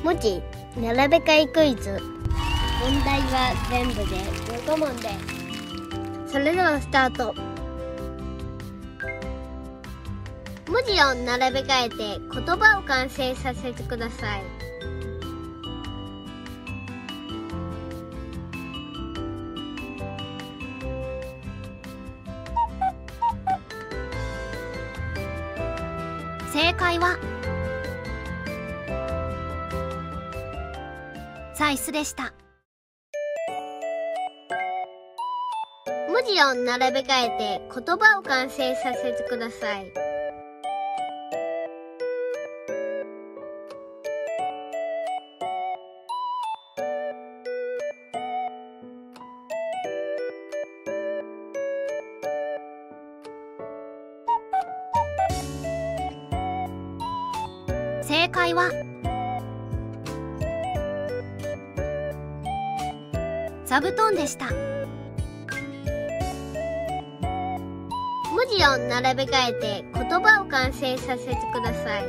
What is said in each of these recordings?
文字並べ替えクイズ。問題は全部で15問です。それではスタート。文字を並べ替えて言葉を完成させてください。 正解は座椅子でした。 文字を並べ替えて言葉を完成させてください。 正解は座布団でした。 文字を並べ替えて言葉を完成させてください。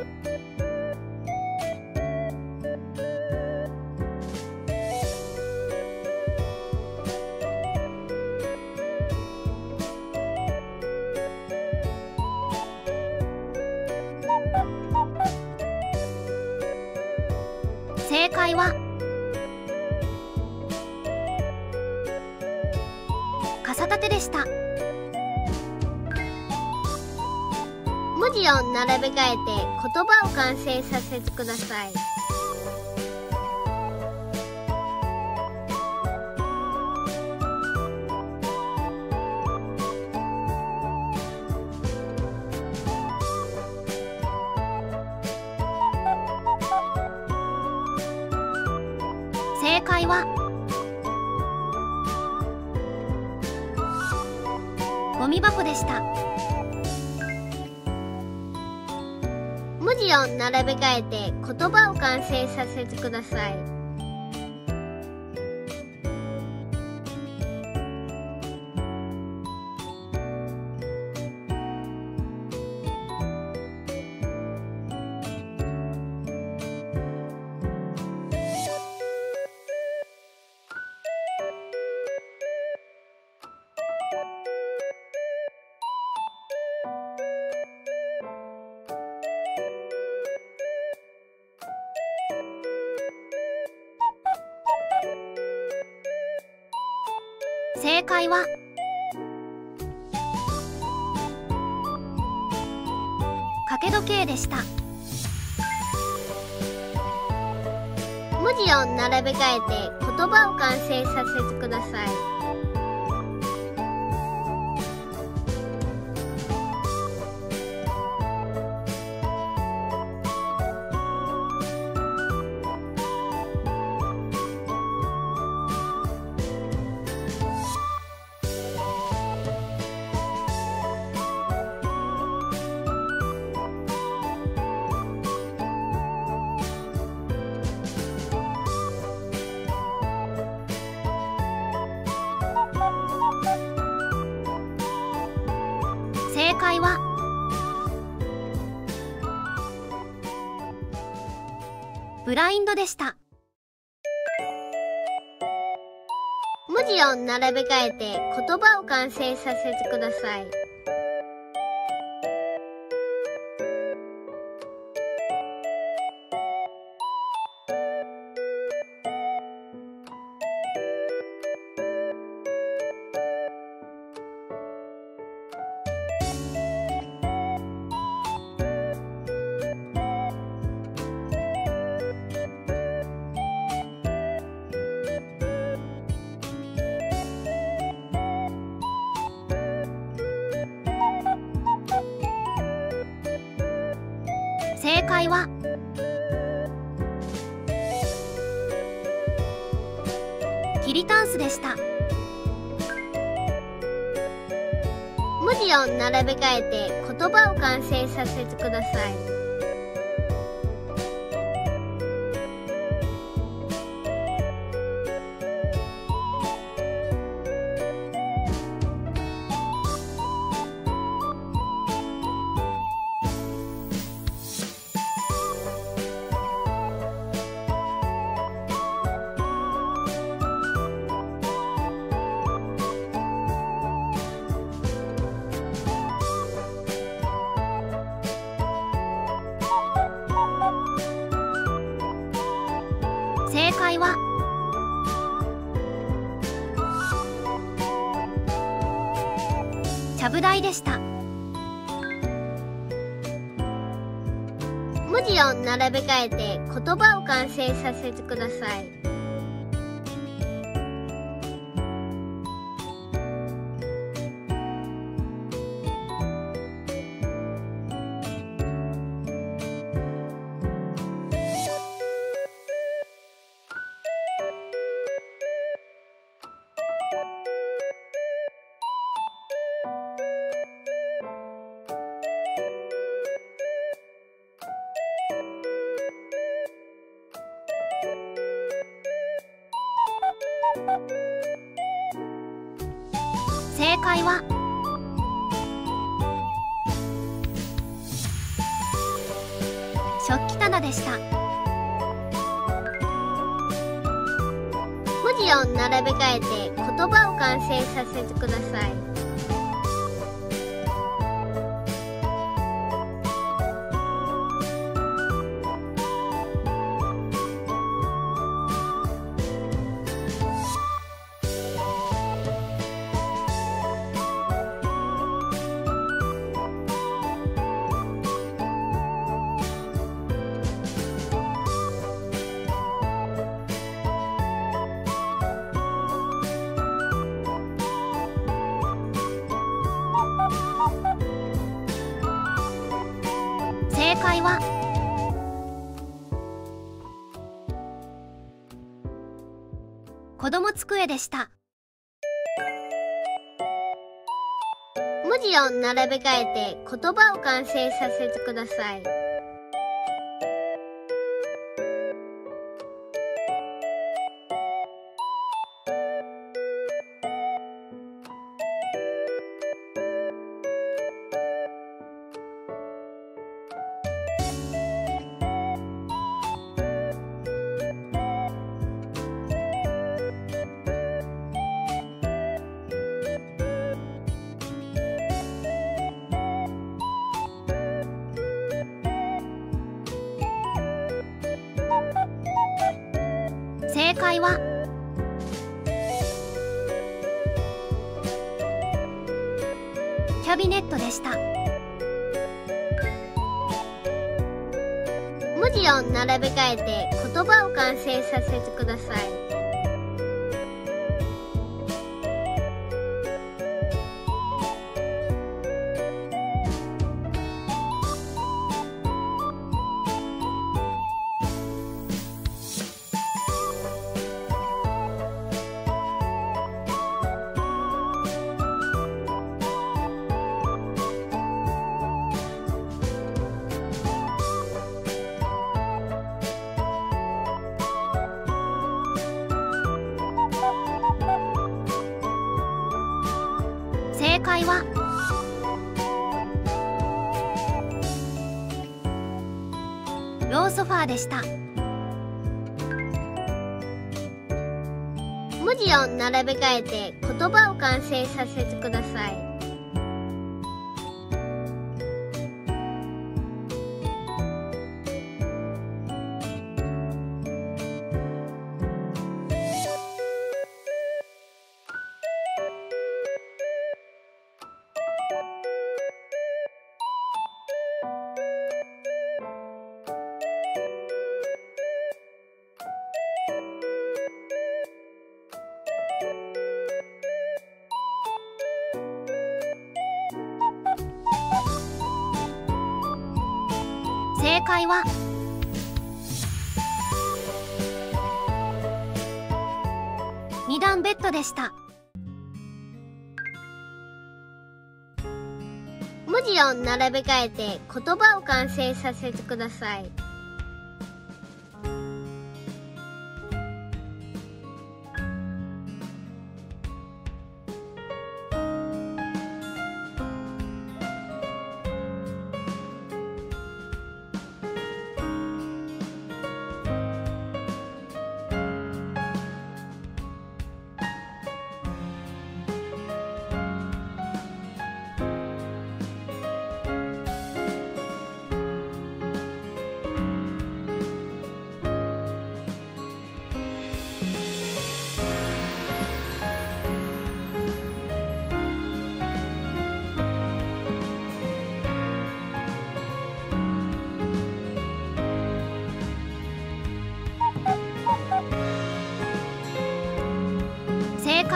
正解は傘立てでした。 文字を並べ替えて言葉を完成させてください。 正解はゴミ箱でした。 文字を並べ替えて言葉を完成させてください。 正解は掛け時計でした。 文字を並べ替えて言葉を完成させてください。 正解はブラインドでした。 文字を並べ替えて言葉を完成させてください。 正解はきりたんすでした。 文字を並べ替えて言葉を完成させてください。 正解はちゃぶ台でした。 文字を並べ替えて言葉を完成させてください。 正解は食器棚でした。 文字を並べ替えて言葉を完成させてください。 正解は子供机でした。 文字を並べ替えて言葉を完成させてください。 正解はキャビネットでした。 文字を並べ替えて言葉を完成させてください。 正解はローソファーでした。 文字を並べ替えて言葉を完成させてください。 正解は二段ベッドでした。 文字を並べ替えて言葉を完成させてください。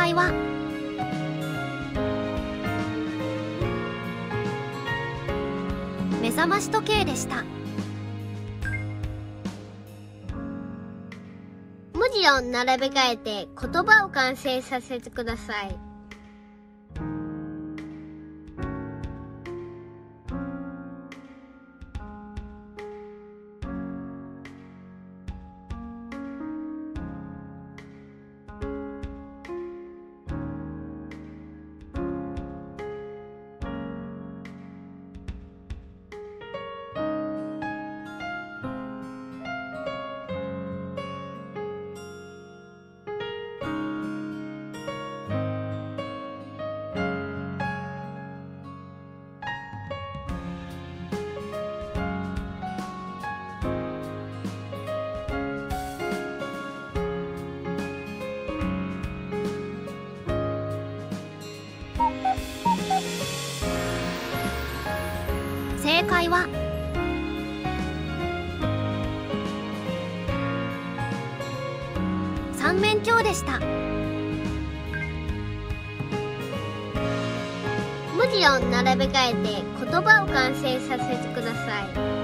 解は目覚まし時計でした。 文字を並べ替えて言葉を完成させてください。 正解は三面鏡でした。 文字を並べ替えて言葉を完成させてください。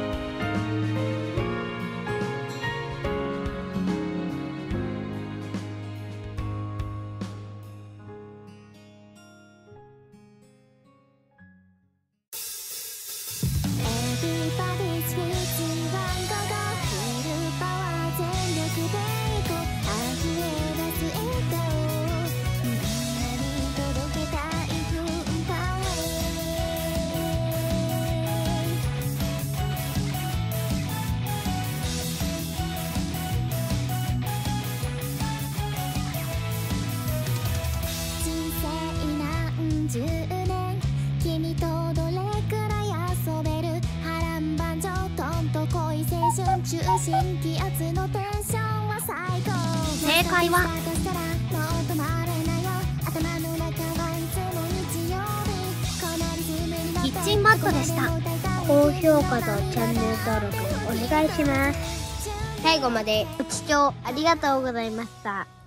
正解はキッチンマットでした。 高評価とチャンネル登録お願いします。最後までご視聴ありがとうございました。